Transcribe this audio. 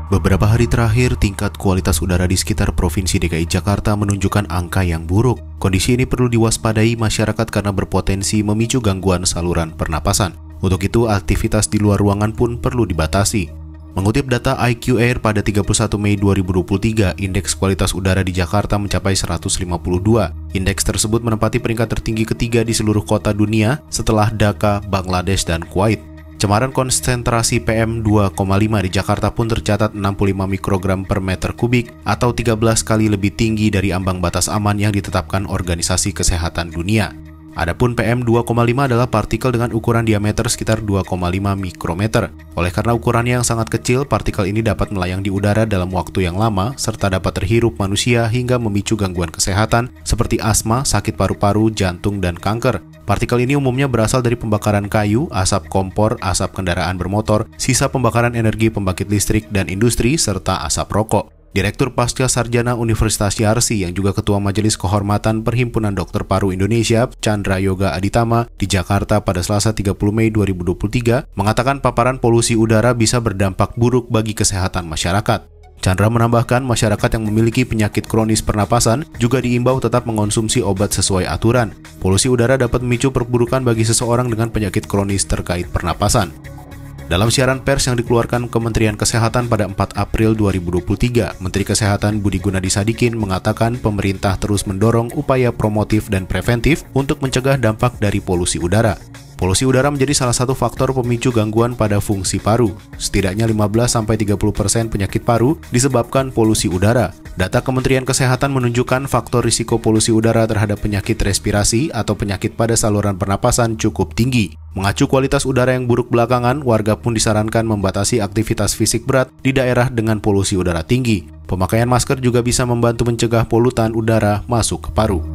Beberapa hari terakhir, tingkat kualitas udara di sekitar Provinsi DKI Jakarta menunjukkan angka yang buruk. Kondisi ini perlu diwaspadai masyarakat karena berpotensi memicu gangguan saluran pernapasan. Untuk itu, aktivitas di luar ruangan pun perlu dibatasi. Mengutip data IQ Air pada 31 Mei 2023, indeks kualitas udara di Jakarta mencapai 152. Indeks tersebut menempati peringkat tertinggi ketiga di seluruh kota dunia setelah Dhaka, Bangladesh, dan Kuwait. Cemaran konsentrasi PM2,5 di Jakarta pun tercatat 65 mikrogram per meter kubik atau 13 kali lebih tinggi dari ambang batas aman yang ditetapkan Organisasi Kesehatan Dunia. Adapun PM2,5 adalah partikel dengan ukuran diameter sekitar 2,5 mikrometer. Oleh karena ukurannya yang sangat kecil, partikel ini dapat melayang di udara dalam waktu yang lama serta dapat terhirup manusia hingga memicu gangguan kesehatan seperti asma, sakit paru-paru, jantung, dan kanker. Partikel ini umumnya berasal dari pembakaran kayu, asap kompor, asap kendaraan bermotor, sisa pembakaran energi pembangkit listrik dan industri, serta asap rokok. Direktur Pasca Sarjana Universitas Yarsi yang juga Ketua Majelis Kehormatan Perhimpunan Dokter Paru Indonesia, Chandra Yoga Aditama, di Jakarta pada Selasa 30 Mei 2023, mengatakan paparan polusi udara bisa berdampak buruk bagi kesehatan masyarakat. Chandra menambahkan masyarakat yang memiliki penyakit kronis pernapasan juga diimbau tetap mengonsumsi obat sesuai aturan. Polusi udara dapat memicu perburukan bagi seseorang dengan penyakit kronis terkait pernapasan. Dalam siaran pers yang dikeluarkan Kementerian Kesehatan pada 4 April 2023, Menteri Kesehatan Budi Gunadi Sadikin mengatakan pemerintah terus mendorong upaya promotif dan preventif untuk mencegah dampak dari polusi udara. Polusi udara menjadi salah satu faktor pemicu gangguan pada fungsi paru. Setidaknya 15-30% penyakit paru disebabkan polusi udara. Data Kementerian Kesehatan menunjukkan faktor risiko polusi udara terhadap penyakit respirasi atau penyakit pada saluran pernapasan cukup tinggi. Mengacu kualitas udara yang buruk belakangan, warga pun disarankan membatasi aktivitas fisik berat di daerah dengan polusi udara tinggi. Pemakaian masker juga bisa membantu mencegah polutan udara masuk ke paru.